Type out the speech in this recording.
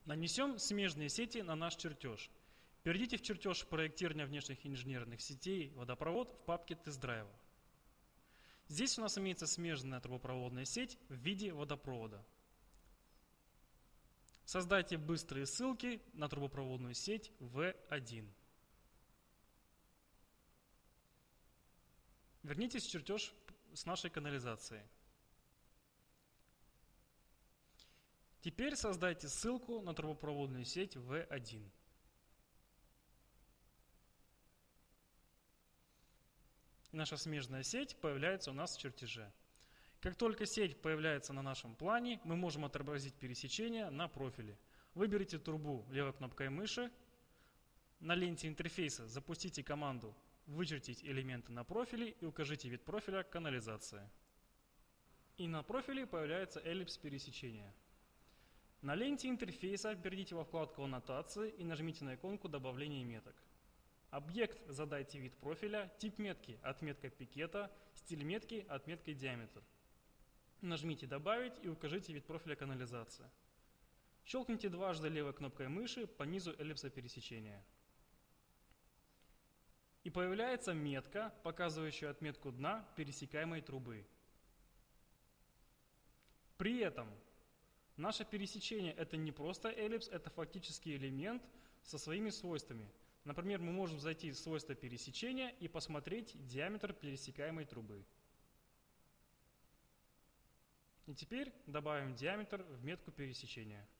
Нанесем смежные сети на наш чертеж. Перейдите в чертеж проектирования внешних инженерных сетей водопровод в папке тест-драйва. Здесь у нас имеется смежная трубопроводная сеть в виде водопровода. Создайте быстрые ссылки на трубопроводную сеть V1. Вернитесь в чертеж с нашей канализацией. Теперь создайте ссылку на трубопроводную сеть V1. Наша смежная сеть появляется у нас в чертеже. Как только сеть появляется на нашем плане, мы можем отобразить пересечение на профиле. Выберите трубу левой кнопкой мыши. На ленте интерфейса запустите команду «Вычертить элементы на профиле» и укажите вид профиля «Канализация». И на профиле появляется эллипс пересечения. На ленте интерфейса перейдите во вкладку «Аннотации» и нажмите на иконку «Добавление меток». Объект задайте вид профиля, тип метки – отметка пикета, стиль метки – отметкой диаметр. Нажмите «Добавить» и укажите вид профиля «Канализация». Щелкните дважды левой кнопкой мыши по низу эллипса пересечения. И появляется метка, показывающая отметку дна пересекаемой трубы. При этом наше пересечение – это не просто эллипс, это фактически элемент со своими свойствами. Например, мы можем зайти в свойства пересечения и посмотреть диаметр пересекаемой трубы. И теперь добавим диаметр в метку пересечения.